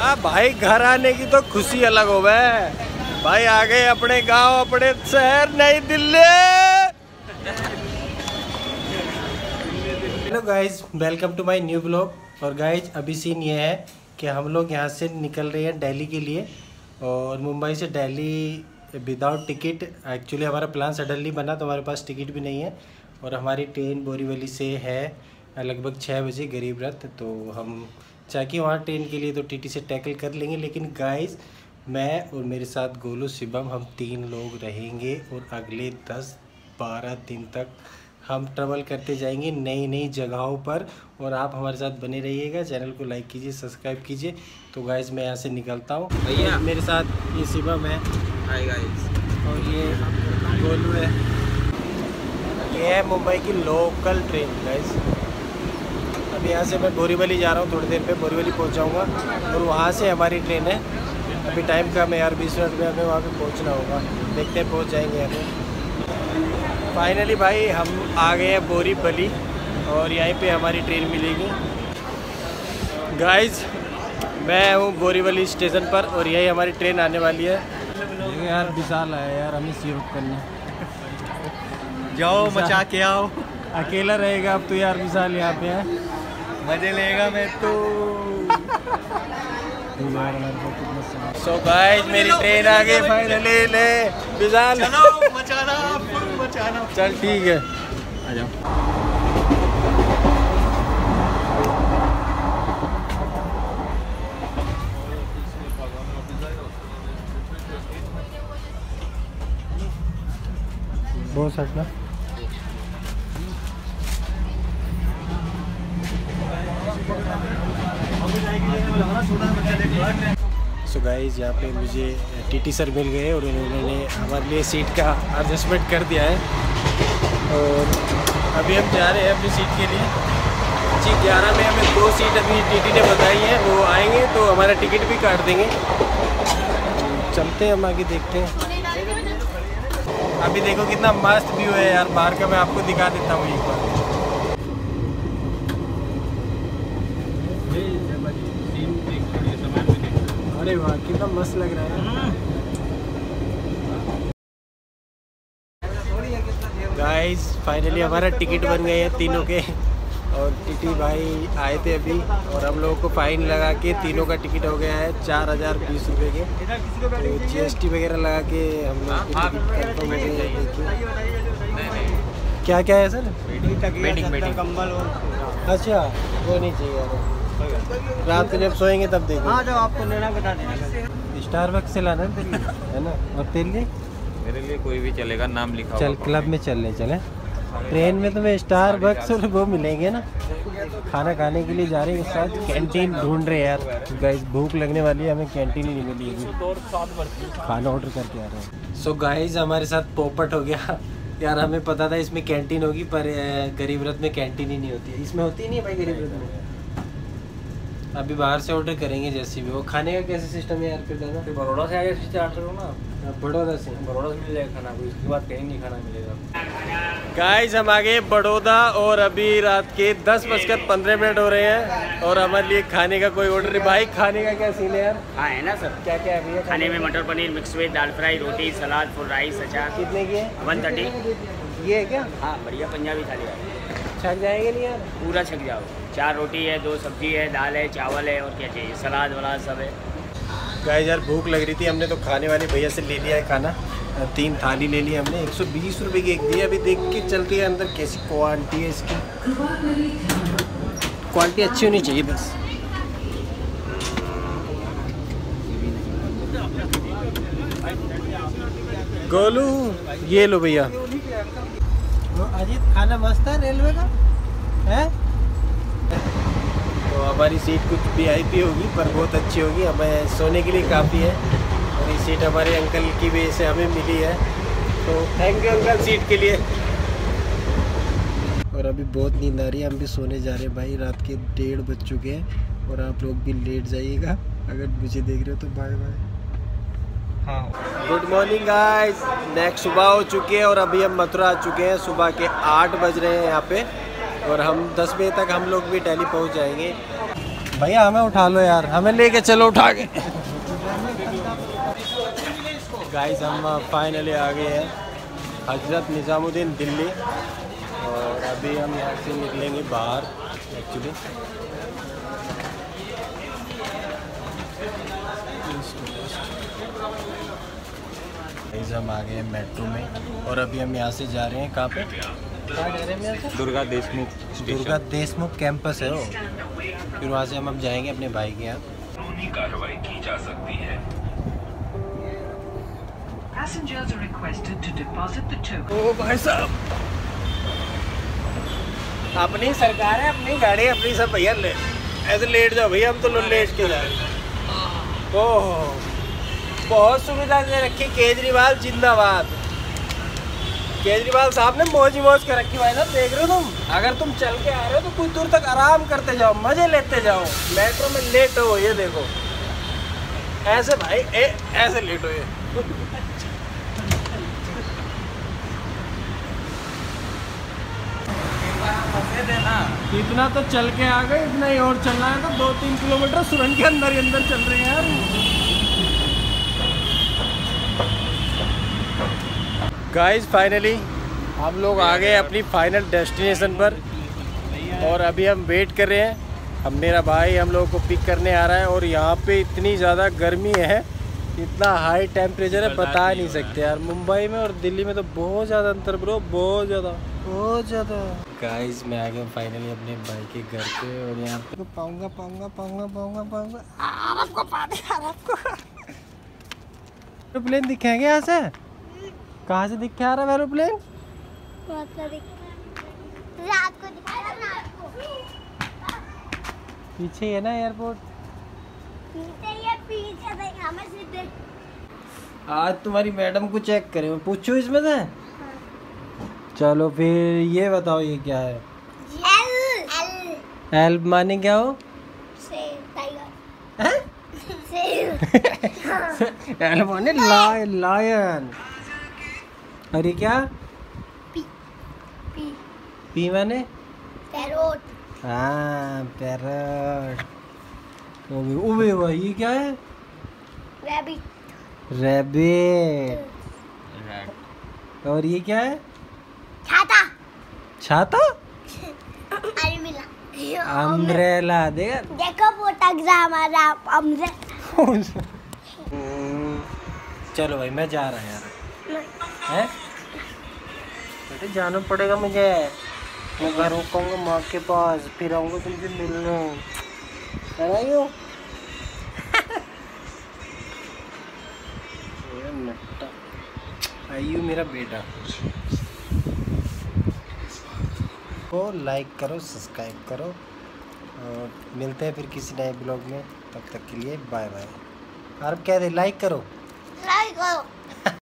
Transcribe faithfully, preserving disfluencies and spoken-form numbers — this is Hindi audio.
हाँ भाई, घर आने की तो खुशी अलग हो गए भाई। आ गए अपने गांव, अपने शहर, New Delhi. Hello guys, welcome to my new blog. और गाइज अभी सीन ये है कि हम लोग यहाँ से निकल रहे हैं दिल्ली के लिए, और मुंबई से दिल्ली विदाउट टिकट। एक्चुअली हमारा प्लान सडनली बना तो हमारे पास टिकट भी नहीं है, और हमारी ट्रेन बोरीवली से है लगभग छः बजे गरीब रथ। तो हम चाहे कि वहाँ ट्रेन के लिए तो टीटी से टैकल कर लेंगे, लेकिन गाइस मैं और मेरे साथ गोलू शिवम हम तीन लोग रहेंगे, और अगले दस बारह दिन तक हम ट्रैवल करते जाएंगे नई नई जगहों पर। और आप हमारे साथ बने रहिएगा, चैनल को लाइक कीजिए, सब्सक्राइब कीजिए। तो गाइस मैं यहाँ से निकलता हूँ। भैया मेरे साथ ये शिवम है, हाय गाइस, और ये गोलू है। ये है मुंबई की लोकल ट्रेन गाइस। अभी यहाँ से मैं बोरीवली जा रहा हूँ, थोड़ी देर पे बोरीवली पहुँच जाऊँगा, और वहाँ से हमारी ट्रेन है। अभी टाइम कम है यार, बीस मिनट में हमें वहाँ पे पहुँचना होगा। देखते हैं पहुँच जाएंगे यहाँ पे। फाइनली भाई हम आ गए हैं बोरीवली, और यहीं पे हमारी ट्रेन मिलेगी। गाइस मैं हूँ बोरीवली स्टेशन पर, और यही हमारी ट्रेन आने वाली है। यार विशाल आया यार हमें सीट करने। जाओ मचा के आओ। अकेला रहेगा अब तो यार विशाल यहाँ पे है, मजे लेगा मैं तो। सो गाइस मेरी ट्रेन आ गई फाइनली। ले विशाल मचाना, मचाना। चल ठीक है, आ जाओ। बहुत सटना। सो गाइस यहाँ पे मुझे टीटी सर मिल गए, और उन्होंने हमारे लिए सीट का एडजस्टमेंट कर दिया है। और अभी हम जा रहे हैं अपनी सीट के लिए। जी ग्यारह में हमें दो सीट अभी टीटी ने बताई है, वो आएंगे तो हमारा टिकट भी काट देंगे। चलते हैं हम आगे, देखते हैं। अभी देखो कितना मस्त व्यू है यार बाहर का, मैं आपको दिखा देता हूँ एक बार। अरे वाह कितना मस्त लग रहा है गाइस। फाइनली हमारा टिकट बन गए हैं तीनों के, और टीटी भाई आए थे अभी, और हम लोगों को फाइन लगा के तीनों का टिकट हो गया है चार हज़ार बीस रुपये के। तो जी एस टी वगैरह लगा के हम लोग की टिकट कन्फर्म हो गई। क्या क्या है सर? बेडिंग कंबल। अच्छा वो नहीं चाहिए यार, रात को जब सोएंगे तब देखो। हाँ, जब आपको लेना बता देना। स्टारबक्स से लाना है ना। और तेरे लिए? मेरे लिए कोई भी चलेगा, नाम लिखा चल क्लब में चलने चले। ट्रेन में तुम्हें स्टारबक्स और वो मिलेंगे ना। खाना खाने के लिए जा रहे हैं, इस साथ कैंटीन ढूंढ रहे हैं यार। गाइस भूख लगने वाली है, हमें कैंटीन ही नहीं मिली अभी, खाना ऑर्डर करके आ रहे हैं। सो गाइस हमारे साथ पोपट हो गया यार। हमें पता था इसमें कैंटीन होगी, पर गरीब रथ में कैंटीन ही नहीं होती है। इसमें होती ही नहीं भाई गरीब रथ में। अभी बाहर से ऑर्डर करेंगे जैसे भी। वो खाने का कैसे सिस्टम है यार फिर दादा? फिर बड़ौदा से आगे से चार्ट करो ना। बड़ौदा से? बड़ौदा से मिल जाएगा खाना, उसके बाद कहीं नहीं खाना मिलेगा। गाइस हम आ गए बड़ौदा, और अभी रात के दस बजकर पंद्रह मिनट हो रहे हैं, और हमारे लिए खाने का कोई ऑर्डर नहीं। भाई खाने का क्या सीन है यार? हाँ है ना सर। क्या क्या है भैया खाने में? मटर पनीर, मिक्स वेज, दाल फ्राई, रोटी, सलाद, फुल राइस, अचार। कितने की है? One thirty. ये है क्या? हाँ बढ़िया पंजाबी थाली है। छक जाएंगे नहीं यार? पूरा छक जाओ। चार रोटी है, दो सब्जी है, दाल है, चावल है, और क्या चाहिए, सलाद वलाद सब है। गाइस यार भूख लग रही थी, हमने तो खाने वाले भैया से ले लिया है खाना। तीन थाली ले ली हमने, एक सौ बीस रुपये की एक दी। अभी देख के चलती है अंदर कैसी क्वालिटी है इसकी। क्वालिटी अच्छी होनी चाहिए बस। गोलू ये लो भैया। अजीत खाना मस्त है रेलवे का है। तो हमारी सीट कुछ वी आई पी होगी, पर बहुत अच्छी होगी, हमें सोने के लिए काफ़ी है। और ये सीट हमारे अंकल की वजह से हमें मिली है, तो थैंक यू अंकल सीट के लिए। और अभी बहुत नींद आ रही है, हम भी सोने जा रहे हैं भाई। रात के डेढ़ बज चुके हैं, और आप लोग भी लेट जाइएगा अगर मुझे देख रहे हो तो। Bye bye. हाँ गुड मॉर्निंग गाइस। नेक्स्ट सुबह हो चुकी है, और अभी हम मथुरा आ चुके हैं। सुबह के आठ बज रहे हैं यहाँ पे, और हम दस बजे तक हम लोग भी दिल्ली पहुँच जाएंगे। भैया हमें उठा लो यार, हमें लेके चलो उठा के। गाइस हम फाइनली आ गए हैं हजरत निज़ामुद्दीन दिल्ली, और अभी हम यहाँ से निकलेंगे बाहर एक्चुअली। गाइस हम आ गए हैं मेट्रो में, और अभी हम यहाँ से जा रहे हैं कहाँ पे, कहाँ जा रहे हैं यहाँ से? दुर्गा देशमुख दुर्गा देशमुख कैंपस है वो, फिर वहाँ से हम अब जाएंगे अपने भाई के यहाँ। कार्रवाई की जा सकती है। Passengers are requested to deposit the token. ओ भाई साहब, अपनी सरकार है, अपनी गाड़ी अपनी सब भैया, ले ऐसे लेट जाओ भैया, हम तो लेट के जा रहे हैं। ओह बहुत सुविधा दे रखी केजरीवाल जिंदाबाद। केजरीवाल साहब ने मौज ही मौज कर रखी भाई साहब, देख रहे हो तुम, अगर तुम चल के आ रहे हो तो कुछ दूर तक आराम करते जाओ, मजे लेते जाओ। मेट्रो में लेट हो, ये देखो ऐसे भाई, ए, ऐसे लेट हो ये। इतना तो चल के आ गए, इतना ही और चलना है तो दो तीन किलोमीटर सुरंग के अंदर ही अंदर चल रहे हैं यार। गाइस फाइनली हम लोग आ गए अपनी फाइनल डेस्टिनेशन पर, और अभी हम वेट कर रहे हैं। हम मेरा भाई हम लोगों को पिक करने आ रहा है, और यहाँ पे इतनी ज़्यादा गर्मी है, इतना हाई टेम्परेचर है, बता नहीं सकते यार। मुंबई में और दिल्ली में तो बहुत ज़्यादा अंतर ब्रो, बहुत ज़्यादा बहुत ज़्यादा। गाइस मैं आ गया फाइनली अपने भाई के घर पे, और यहाँ पे पाऊंगा पाऊंगा पाऊंगा पाऊंगा पाऊंगा आपको पानी आपको एरोप्लेन दिखेंगे यहाँ से, कहाँ से दिख के आ रहा है एरोप्लेन? रात को दिखाया, रात को पीछे है ना एयरपोर्ट, पीछे ये पीछे देख, हमें सीधे। आज तुम्हारी मैडम को चेक करें, मैं पूछूं इसमें से? चलो फिर ये बताओ ये क्या है? एल एल एल माने क्या हो? से टाइगर, से एल माने लायन, लायन। और ये क्या? पी पी पी माने? पैरोट, हाँ पैरट। ओबे ओबे वाह, ये क्या है? Rabbit, rabbit. और ये क्या है? छाता, छाता? अरे मिला अम्ब्रेला। देख देखो फोटोग्राफ हमारा अम्ब्रेला। चलो भाई मैं जा रहा यार, है बेटे जाना पड़ेगा मुझे, मैं घर रुकूंगा माँ के पास, फिर आऊँगा तुमसे मिलने। आइयो आइयो मेरा बेटा। को लाइक करो, सब्सक्राइब करो, और मिलते हैं फिर किसी नए ब्लॉग में। तब तक के लिए बाय बाय। और कह दे लाइक करो, लाइक करो।